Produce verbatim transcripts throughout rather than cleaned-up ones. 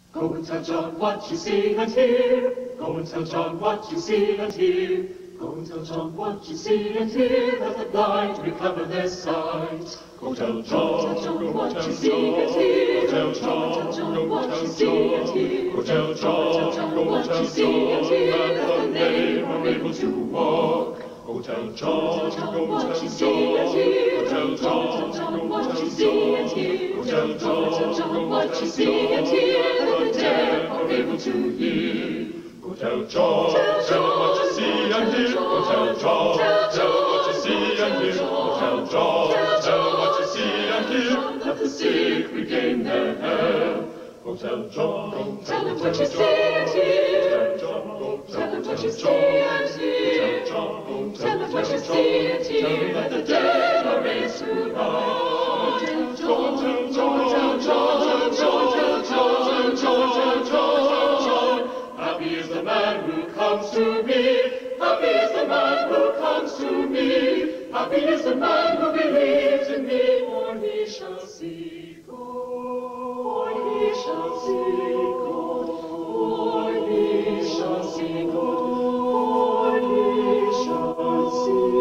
Go and tell John what you see and hear. Go and tell John what you see and hear. Go and tell John what you see and hear, that the blind recover their sight. Go tell John, tell John what you see and hear. Go tell John what you see and hear. Go tell John what you see and hear, that the lame are able to walk. Go tell John what you see and hear. Go tell John what you see and hear. Go tell John what you see and hear, that the deaf are able to hear. Go tell John, tell him what you see and hear. Go tell John, tell him what you see and hear. Go tell John, tell him what you see and hear, that the sick regain their health. Go tell John, tell him what you see and hear. Tell him what you see and hear. Tell him what you see and hear, that the dead are raised to life. Tell John, tell John, tell John, tell John, tell John, tell John. Happy is the man who comes to me. Happy is the man who comes to me. Happy is the man who believes in me, for he shall see God. For he shall see God. For he shall see God. For he shall see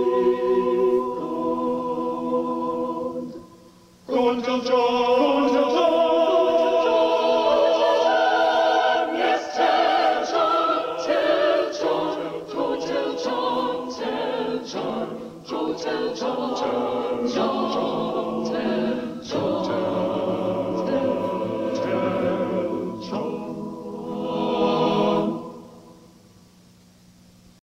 God. Go and tell John. Go and tell John. Go tell John, John, John, tell John, tell John.